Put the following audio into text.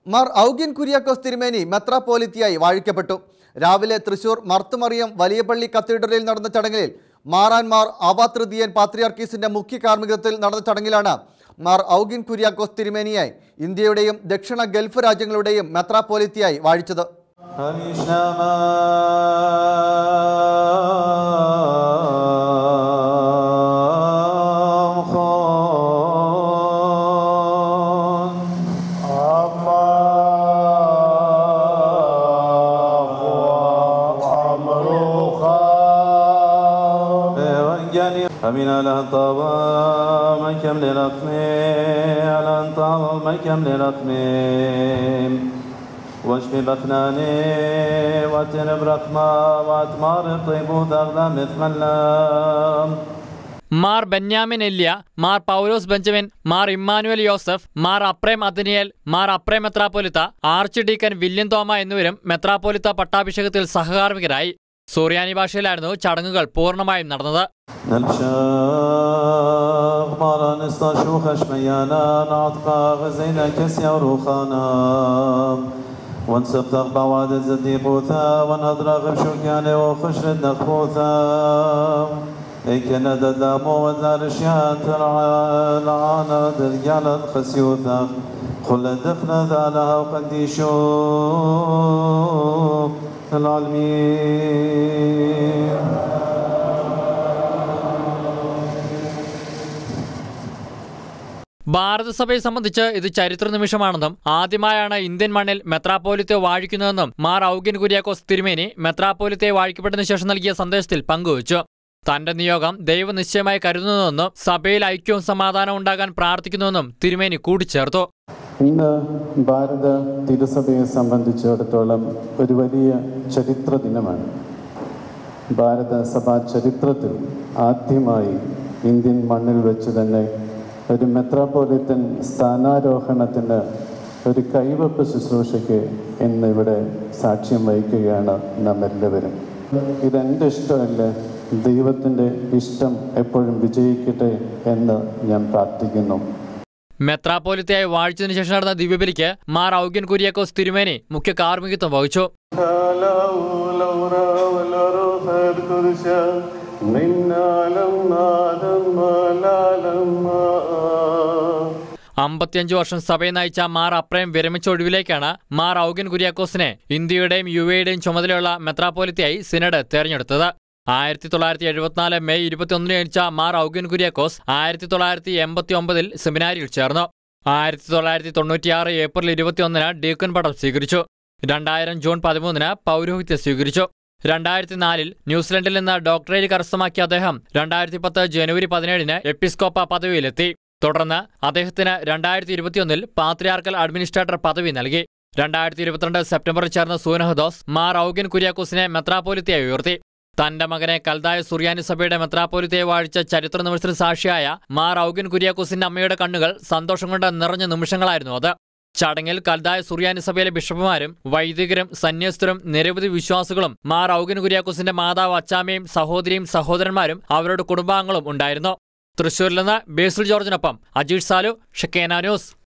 മാർ ഔഗിൻ കുര്യാക്കോസ് തിരുമേനി മെത്രാപ്പോലിത്തയായി വാഴിക്കപ്പെട്ടു. രാവിലെ തൃശൂർ മർത്തുമറിയം വലിയപള്ളി കത്തീഡ്രലിൽ നടന്ന ചടങ്ങിൽ മാറാൻമാർ ആവാതൃതീയൻ പാത്രിയാർക്കീസിന്റെ മുഖ്യ കാർമ്മികത്വത്തിൽ നടന്ന ചടങ്ങിലാണ് മാർ ഔഗിൻ കുര്യാക്കോസ് തിരുമേനിയായി ഇന്ത്യയുടെയും ദക്ഷിണ ഗൾഫ് രാജ്യങ്ങളുടെയും മെത്രാപ്പോലിത്തയായി വാഴിച്ചത്. أمين على طعامكم للأقميم على طعامكم للأقميم واشفي بطناني واتنب رقما واتمار الطيبوث أغلام مثملام മാർ ബെന്യാമിൻ എല്യ, മാർ പൗലോസ് ബെഞ്ചമിൻ, മാർ ഇമ്മാനുവൽ യോസഫ്, മാർ അപ്രേം അദനിയേൽ, മാർ അപ്രേം മെത്രാപ്പോലിത്ത, ആർച്ച് ഡീക്കൻ വില്യം തോമ എന്നിവരും മെത്രാപ്പോലിത്ത പട്ടാഭിഷേകത്തിൽ സഹകാർമ്മികരായി. സോറിയാനി ഭാഷയിലായിരുന്നു ചടങ്ങുകൾ പൂർണ്ണമായും നടന്നത്. ഭാരതസഭയെ സംബന്ധിച്ച് ഇത് ചരിത്ര നിമിഷമാണെന്നും ആദ്യമായാണ് ഇന്ത്യൻ മണ്ണിൽ മെത്രാപ്പോലിത്തെ വാഴിക്കുന്നതെന്നും മാർ ഔഗിൻ കുര്യാക്കോസ് തിരുമേനി മെത്രാപ്പോലിത്തെ വാഴിക്കപ്പെട്ടതിനു ശേഷം നൽകിയ സന്ദേശത്തിൽ പങ്കുവച്ചു. തന്റെ നിയോഗം ദൈവനിശ്ചയമായി കരുതുന്നുവെന്നും സഭയിൽ ഐക്യവും സമാധാനവും ഉണ്ടാകാൻ പ്രാർത്ഥിക്കുന്നുവെന്നും തിരുമേനി കൂട്ടിച്ചേർത്തു. ഇന്ന് ഭാരത തിരുസഭയെ സംബന്ധിച്ചിടത്തോളം ഒരു വലിയ ചരിത്ര ദിനമാണ്. ഭാരത സഭാ ചരിത്രത്തിൽ ആദ്യമായി ഇന്ത്യൻ മണ്ണിൽ വെച്ച് തന്നെ ഒരു മെത്രാപ്പോലിത്തൻ സ്ഥാനാരോഹണത്തിന് ഒരു കൈവപ്പ് ശുശ്രൂഷയ്ക്ക് ഇന്നിവിടെ സാക്ഷ്യം വഹിക്കുകയാണ് നാം എല്ലാവരും. ഇതെൻ്റെ ഇഷ്ടമല്ല, ദൈവത്തിൻ്റെ ഇഷ്ടം എപ്പോഴും വിജയിക്കട്ടെ എന്ന് ഞാൻ പ്രാർത്ഥിക്കുന്നു. മെത്രാപ്പോലിത്തയായി വാഴിച്ചതിനു ശേഷം നടന്ന ദിവ്യബലിക്ക് മാർ ഔഗിൻ കുര്യാക്കോസ് തിരുമേനി മുഖ്യ കാർമ്മികത്വം വഹിച്ചു. 55 വർഷം സഭയെ നയിച്ച മാർ അപ്രേം വിരമിച്ച ഒഴിവിലേക്കാണ് മാർ ഔഗിൻ കുര്യാക്കോസിനെ ഇന്ത്യയുടെയും യുഎഇയുടെയും ചുമതലയുള്ള മെത്രാപ്പോലിത്തയായി സിനഡ് തെരഞ്ഞെടുത്തത്. 1974 മെയ് 21 ജനിച്ച മാർ ഔഗിൻ കുര്യാക്കോസ് 1989 സെമിനാരിയിൽ ചേർന്നു. 1996 ഏപ്രിൽ 21 ഡീക്കൻ പട്ടം സ്വീകരിച്ചു. 2000 ജൂൺ 13 പൗരോഹിത്യം സ്വീകരിച്ചു. 2004 ന്യൂസിലൻഡിൽ നിന്ന് ഡോക്ടറേറ്റ് കരസ്ഥമാക്കിയ അദ്ദേഹം 2010 ജനുവരി 17 എപ്പിസ്കോപ്പ പദവിയിലെത്തി. തുടർന്ന് അദ്ദേഹത്തിന് 2021 പാത്രിയാർക്കൽ അഡ്മിനിസ്ട്രേറ്റർ പദവി നൽകി. 2022 സെപ്റ്റംബറിൽ ചേർന്ന സൂനഹദോസ് മാർ ഔഗിൻ കുര്യാക്കോസിനെ മെത്രാപ്പോലിത്തയായി ഉയർത്തി. തന്റെ മകനെ കൽദായ സുറിയാനി സഭയുടെ മെത്രാപ്പോലിത്തയെ വാഴിച്ച ചരിത്ര നിമിഷത്തിന് സാക്ഷിയായ മാർ ഔഗിൻ കുര്യാക്കോസിന്റെ അമ്മയുടെ കണ്ണുകൾ സന്തോഷം കൊണ്ട് നിറഞ്ഞ നിമിഷങ്ങളായിരുന്നു അത്. ചടങ്ങിൽ കൽദായ സുറിയാനി സഭയിലെ ബിഷപ്പുമാരും വൈദികരും സന്യസ്തരും നിരവധി വിശ്വാസികളും മാർ ഔഗിൻ കുര്യാക്കോസിന്റെ മാതാവ് അച്ചാമ്മയും സഹോദരിയും സഹോദരന്മാരും അവരുടെ കുടുംബാംഗങ്ങളും ഉണ്ടായിരുന്നു. തൃശൂരിൽ നിന്ന് ബേസിൽ ജോർജിനൊപ്പം അജീഷ് സാലു, ഷക്കേന ന്യൂസ്.